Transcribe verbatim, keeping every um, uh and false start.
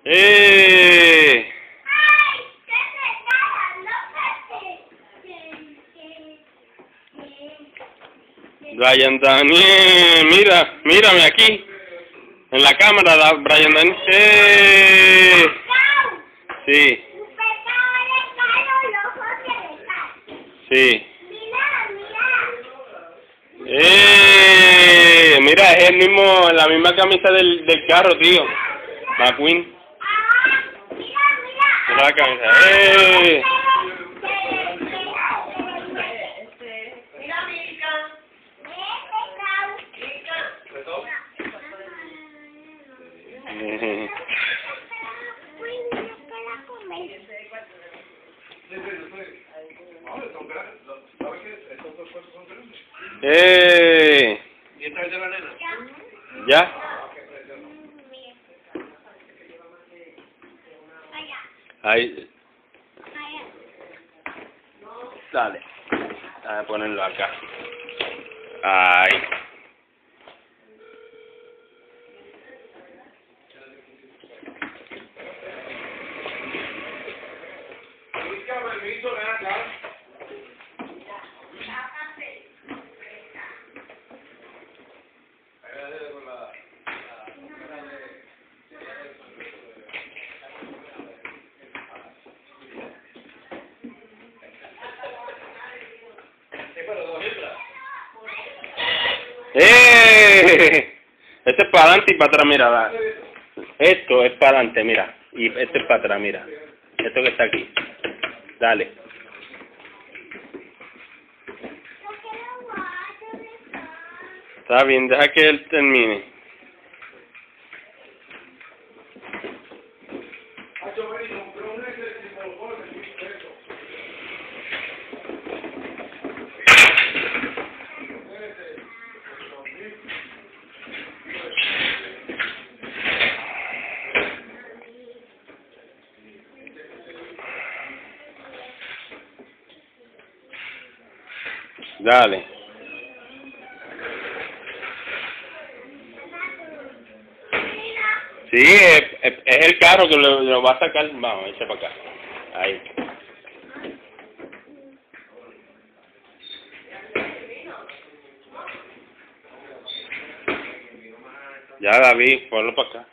¡Eh! Brian Daniel, mira, mírame aquí, en la cámara, da Brian Daniel. ¡Eh! Sí. Sí. ¡Eh! Mira, es el mismo, la misma camisa del, del carro, tío. McQueen. Mira la camisa. ¡Eh! ¡Eh! ¿Y esta es de la nena? ¿Ya? Ahí. Dale. A ponerlo acá. Ahí. ¡Eh! Este es para adelante y para atrás, mira. Va. Esto es para adelante, mira. Y este es para atrás, mira. Esto que está aquí. Dale. Está bien, deja que él termine. Dale. Sí, es, es, es el carro que lo, lo va a sacar. Vamos, echa para acá. Ahí. Ya, David, ponlo para acá.